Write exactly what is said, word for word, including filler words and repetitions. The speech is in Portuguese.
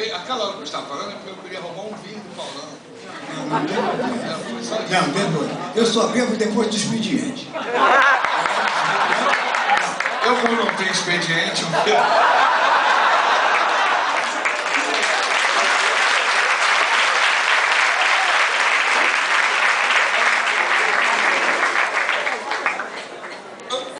veio, aquela hora que eu estava falando é porque eu queria roubar um vinho do Paulão. Não, não tem problema. Não, tem problema. Eu só bebo depois do expediente. Eu, como não tenho expediente, eu bebo.